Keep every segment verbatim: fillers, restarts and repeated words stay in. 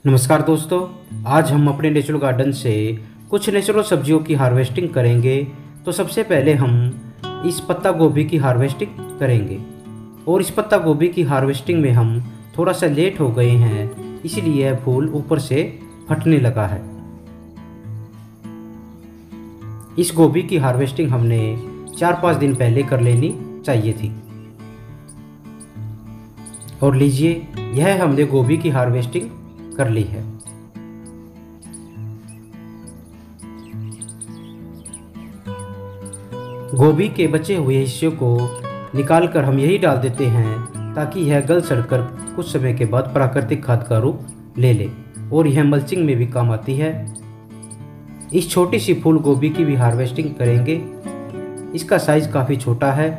नमस्कार दोस्तों, आज हम अपने नेचुरल गार्डन से कुछ नेचुरल सब्जियों की हार्वेस्टिंग करेंगे। तो सबसे पहले हम इस पत्ता गोभी की हार्वेस्टिंग करेंगे और इस पत्ता गोभी की हार्वेस्टिंग में हम थोड़ा सा लेट हो गए हैं, इसलिए यह फूल ऊपर से फटने लगा है। इस गोभी की हार्वेस्टिंग हमने चार पाँच दिन पहले कर लेनी चाहिए थी। और लीजिए, यह हमने गोभी की हार्वेस्टिंग कर ली है। गोभी के बचे हुए हिस्सों को निकालकर हम यही डाल देते हैं ताकि यह गल सड़कर कुछ समय के बाद प्राकृतिक खाद का रूप ले ले और यह मल्चिंग में भी काम आती है। इस छोटी सी फूल गोभी की भी हार्वेस्टिंग करेंगे। इसका साइज काफ़ी छोटा है,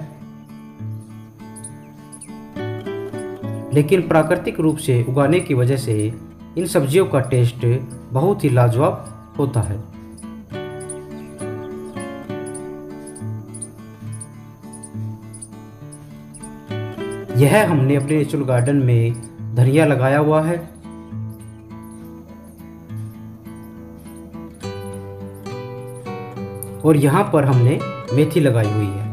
लेकिन प्राकृतिक रूप से उगाने की वजह से इन सब्जियों का टेस्ट बहुत ही लाजवाब होता है। यह हमने अपने नेचुरल गार्डन में धनिया लगाया हुआ है और यहाँ पर हमने मेथी लगाई हुई है।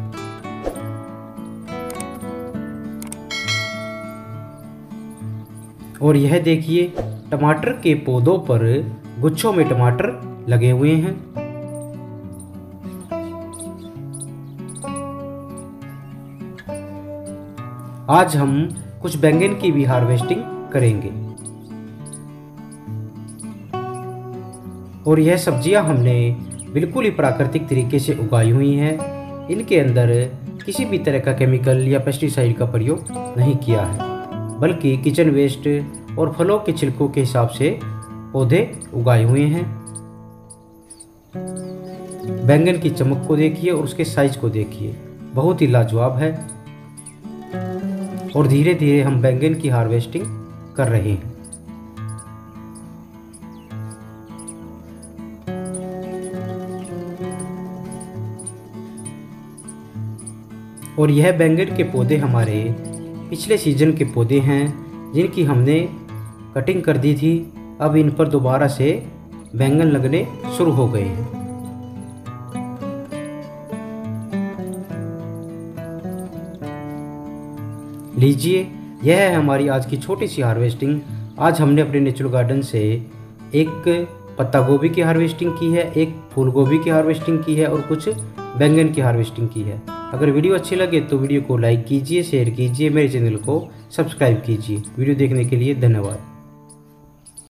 और यह देखिए, टमाटर के पौधों पर गुच्छों में टमाटर लगे हुए हैं। आज हम कुछ बैंगन की भी हार्वेस्टिंग करेंगे और यह सब्जियां हमने बिल्कुल ही प्राकृतिक तरीके से उगाई हुई हैं। इनके अंदर किसी भी तरह का केमिकल या पेस्टिसाइड का प्रयोग नहीं किया है, बल्कि किचन वेस्ट और फलों के छिलकों के हिसाब से पौधे उगाए हुए हैं। बैंगन की चमक को देखिए और उसके साइज को देखिए, बहुत ही लाजवाब है। और धीरे धीरे हम बैंगन की हार्वेस्टिंग कर रहे हैं। और यह बैंगन के पौधे हमारे पिछले सीजन के पौधे हैं, जिनकी हमने कटिंग कर दी थी। अब इन पर दोबारा से बैंगन लगने शुरू हो गए हैं। लीजिए, यह है हमारी आज की छोटी सी हार्वेस्टिंग। आज हमने अपने नेचुरल गार्डन से एक पत्ता गोभी की हार्वेस्टिंग की है, एक फूल गोभी की हार्वेस्टिंग की है और कुछ बैंगन की हार्वेस्टिंग की है। अगर वीडियो अच्छी लगे तो वीडियो को लाइक कीजिए, शेयर कीजिए, मेरे चैनल को सब्सक्राइब कीजिए। वीडियो देखने के लिए धन्यवाद।